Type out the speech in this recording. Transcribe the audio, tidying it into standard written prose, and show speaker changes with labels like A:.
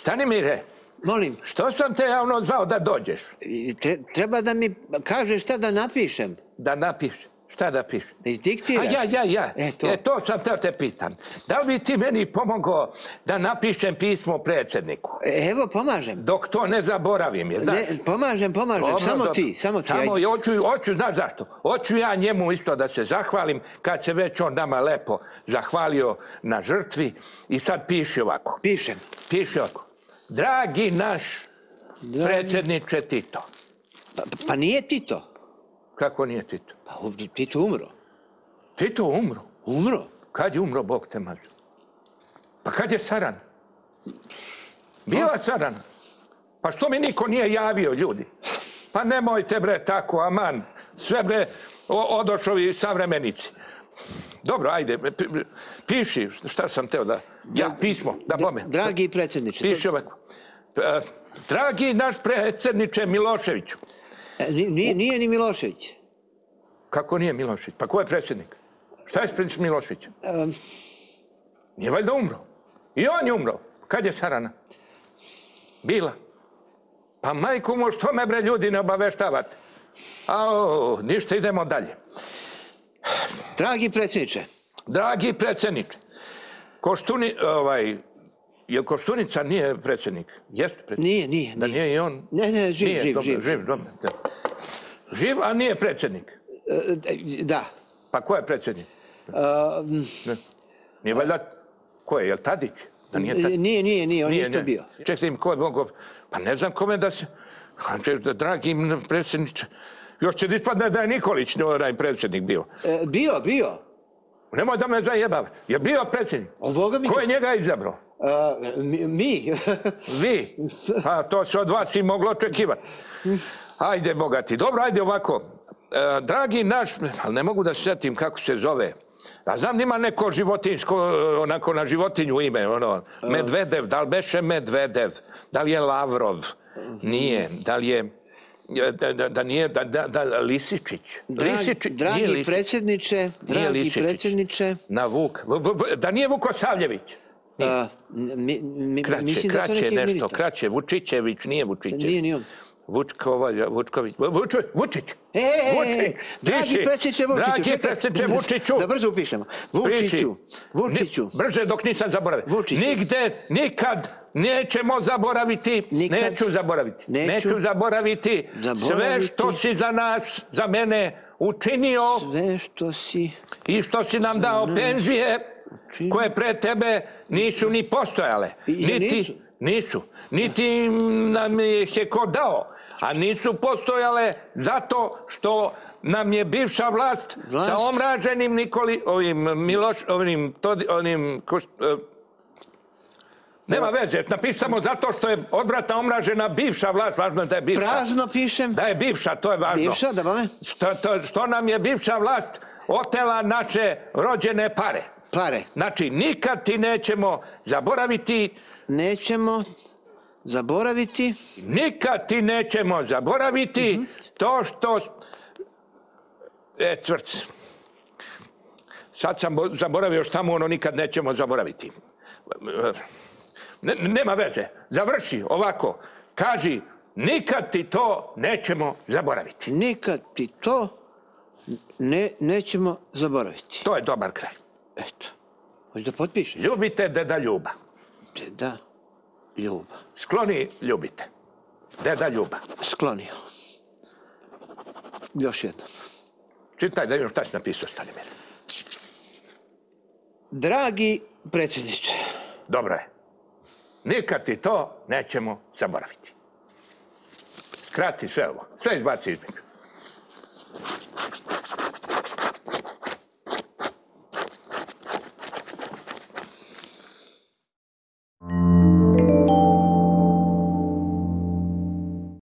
A: Stanimire,
B: Molim.
A: što sam te javno zvao da dođeš?
B: Treba da mi kažeš šta da napišem.
A: Da napiš. Šta da piš?
B: Diktiraš.
A: Ja. To sam te pitam. Da li bi ti meni pomogao da napišem pismo predsjedniku?
B: Evo, pomažem.
A: Dok to ne zaboravim, je, znaš?
B: Pomažem. Samo ti.
A: Samo hoću, znaš zašto? Hoću ja njemu isto da se zahvalim, kad se već on nama lepo zahvalio na žrtvi. I sad piši ovako. Piši ovako. Dragi naš predsjedniče Tito.
B: Pa nije Tito.
A: Kako nije Tito?
B: Pa Tito umro.
A: Tito umro?
B: Umro.
A: Kad je umro, Bog te maže? Pa kad je Saran? Bila Saran. Pa što mi niko nije javio, ljudi? Pa nemojte, bre, tako, aman. Sve, bre, odošovi savremenici. Dobro, ajde, piši, šta sam teo da... Ja, pismo, da bome.
B: Dragi predsjedniče.
A: Piši ovako. Dragi naš predsjedniče Miloševiću.
B: Nije ni Milošević.
A: Kako nije Milošević? Pa ko je predsjednik? Šta je s Miloševićem? Nije valjda umro. I on je umro. Kad je Sarana? Bila. Pa majku mu, što me bre ljudi ne obaveštavate? Ništa, idemo dalje.
B: Dragi predsjedniče.
A: Dragi predsjedniče. Jel Koštunica nije predsjednik? Jeste predsjednik?
B: Nije.
A: Da nije i on?
B: Ne, živ.
A: Živ, a nije predsjednik?
B: Da.
A: Pa ko je predsjednik? Nije valjda... Ko je? Jel Tadić?
B: Nije, on je to bio.
A: Čekaj, ko je mogo... Pa ne znam kome da se... Dragi predsjedniče... Još će ispadne da je Nikolić onaj predsjednik bio.
B: Bio.
A: Nemoj da me zajebava. Je bio predsjednik? Ko je njega izabrao?
B: Mi.
A: Vi? A to se od vas i moglo očekivati. Ajde, bogati. Dobro, ajde ovako. Dragi naš, ali ne mogu da se sjetim kako se zove. A znam, ima neko životinjsko, onako na životinju ime, Medvedev, da li beše Medvedev? Da li je Lavrov? Nije. Da li je... Da nije Lisičić.
B: Dragi predsjedniče.
A: Na Vuk. Da nije Vukosavljević. Kraće nešto, kraće. Vučićević, nije Vučićević.
B: Nije on.
A: Vučković. Vučić.
B: Dragi predsjedniče Vučiću.
A: Dragi predsjedniče Vučiću.
B: Da brzo upišemo. Vučiću.
A: Brže dok nisam zaboravio. Nigde, nikad nećemo zaboraviti. Neću zaboraviti sve što si za nas, za mene učinio.
B: Sve što si...
A: I što si nam dao penzije koje pre tebe nisu ni postojale. Nisu. Niti nam ih je ko dao. A nisu postojale zato što nam je bivša vlast sa omraženim nema veze, napiši samo zato što je odvratna omražena bivša vlast, važno je da je bivša.
B: Prazno pišem.
A: Da je bivša, to je važno.
B: Bivša, da bome.
A: Što nam je bivša vlast otela naše rođene pare. Znači, nikad ti nećemo zaboraviti... Nikad ti nećemo zaboraviti to što... Cvrc. Sad sam zaboravio šta mu nikad nećemo zaboraviti. Nema veze. Završi ovako. Kaži, nikad ti to nećemo zaboraviti.
B: Nikad ti to nećemo zaboraviti.
A: To je dobar kraj.
B: Eto. Hoće da potpišeš?
A: Ljubite Deda Ljuba.
B: Deda Ljuba.
A: Skloni ljubite. Deda Ljuba.
B: Sklonio. Još jednom.
A: Čitaj da vidim šta si napisao, Stanimir.
B: Dragi predsjedniče.
A: Dobro je. Nikad ti to nećemo zaboraviti. Skrati sve ovo. Sve izbaci između.